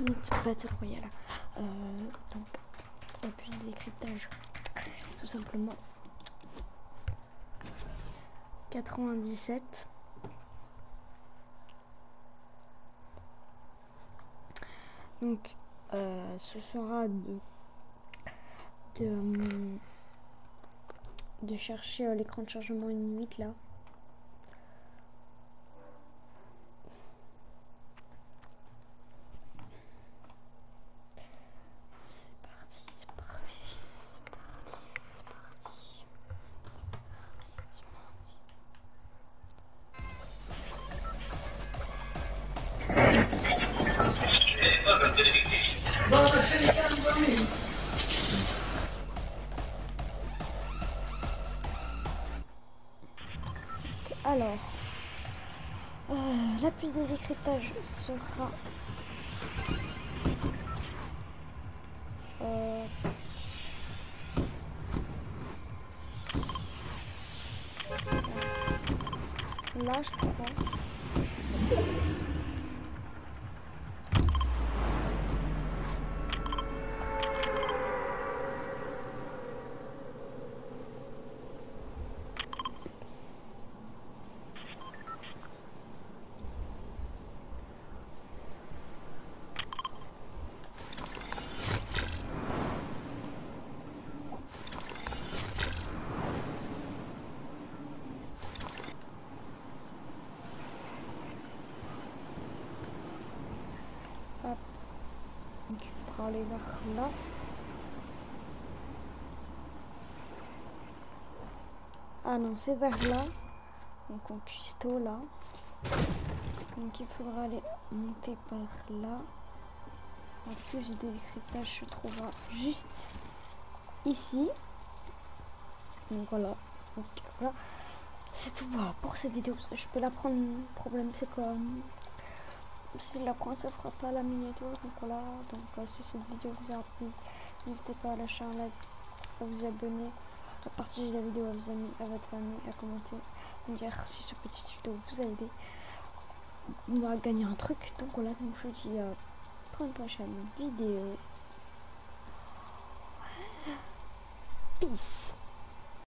Ultimate Battle Royale. Donc la puce de décryptage, tout simplement 97. Donc ce sera de chercher l'écran de chargement Inuit là. C'est parti, c'est parti, c'est parti, c'est parti. Alors, la puce de décryptage sera là, je crois. Hop. Donc il faudra aller vers là. Ah non, c'est vers là. Donc en cuistot là. Donc il faudra aller monter par là. La puce de décryptage se trouvera juste ici. Donc voilà. Donc voilà. C'est tout voilà pour cette vidéo. Je peux la prendre. Le problème c'est que si je la prends, ça fera pas la miniature. Donc voilà. Donc si cette vidéo vous a plu, n'hésitez pas à lâcher un like, à vous abonner, à partager la vidéo à vos amis, à votre famille, à commenter, à me dire si ce petit tuto vous a aidé. On va gagner un truc. Donc voilà. Donc je vous dis pour une prochaine vidéo. Peace.